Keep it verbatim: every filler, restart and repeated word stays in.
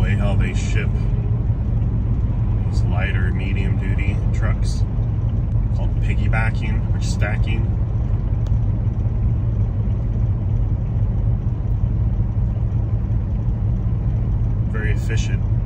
normally how they ship these lighter medium duty trucks, called piggybacking or stacking. Very efficient.